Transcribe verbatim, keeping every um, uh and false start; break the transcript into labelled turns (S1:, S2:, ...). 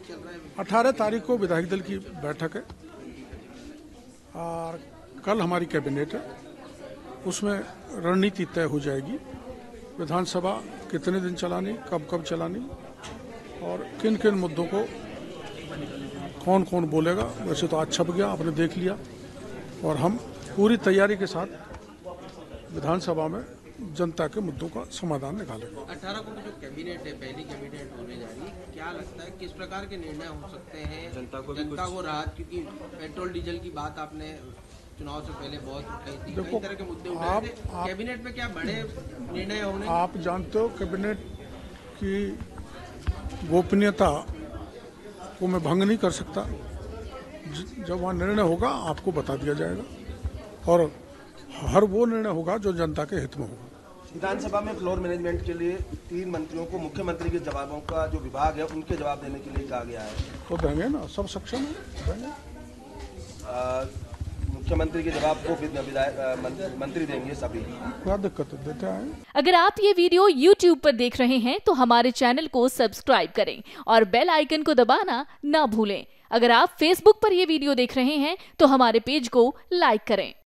S1: चल रहा है?
S2: अठारह तारीख को विधायक दल की बैठक है और कल हमारी कैबिनेट है, उसमें रणनीति तय हो जाएगी। विधानसभा कितने दिन चलानी, कब कब चलानी और किन किन मुद्दों को कौन कौन बोलेगा। वैसे तो आज छप गया, आपने देख लिया, और हम पूरी तैयारी के साथ विधानसभा में जनता के मुद्दों का समाधान निकालेंगे।
S1: अठारह को जो कैबिनेट है, पहली कैबिनेट होने जा रही है, क्या लगता है किस प्रकार के निर्णय हो सकते हैं जनता को जनता को राहत? क्योंकि पेट्रोल डीजल की बात आपने चुनाव से पहले बहुत उठाई थी, कई तरह के मुद्दे उठाए थे। कैबिनेट में क्या बड़े निर्णय होने?
S2: आप जानते हो कैबिनेट की गोपनीयता को मैं भंग नहीं कर सकता। जब वहाँ निर्णय होगा आपको बता दिया जाएगा, और हर वो निर्णय होगा जो जनता के हित में होगा।
S3: विधानसभा में फ्लोर मैनेजमेंट के लिए तीन मंत्रियों को मुख्यमंत्री के जवाबों का जो विभाग है उनके जवाब देने के लिए कहा गया है।
S2: तो देंगे ना, सब सक्षम है, देंगे।
S3: मुख्यमंत्री के जवाब को विधायक मंत्री देंगे सभी।
S2: क्या दिक्कत है, देते हैं।
S4: अगर आप ये वीडियो यूट्यूब पर देख रहे हैं तो हमारे चैनल को सब्सक्राइब करें और बेल आइकन को दबाना ना भूलें। अगर आप फेसबुक पर ये वीडियो देख रहे हैं तो हमारे पेज को लाइक करें।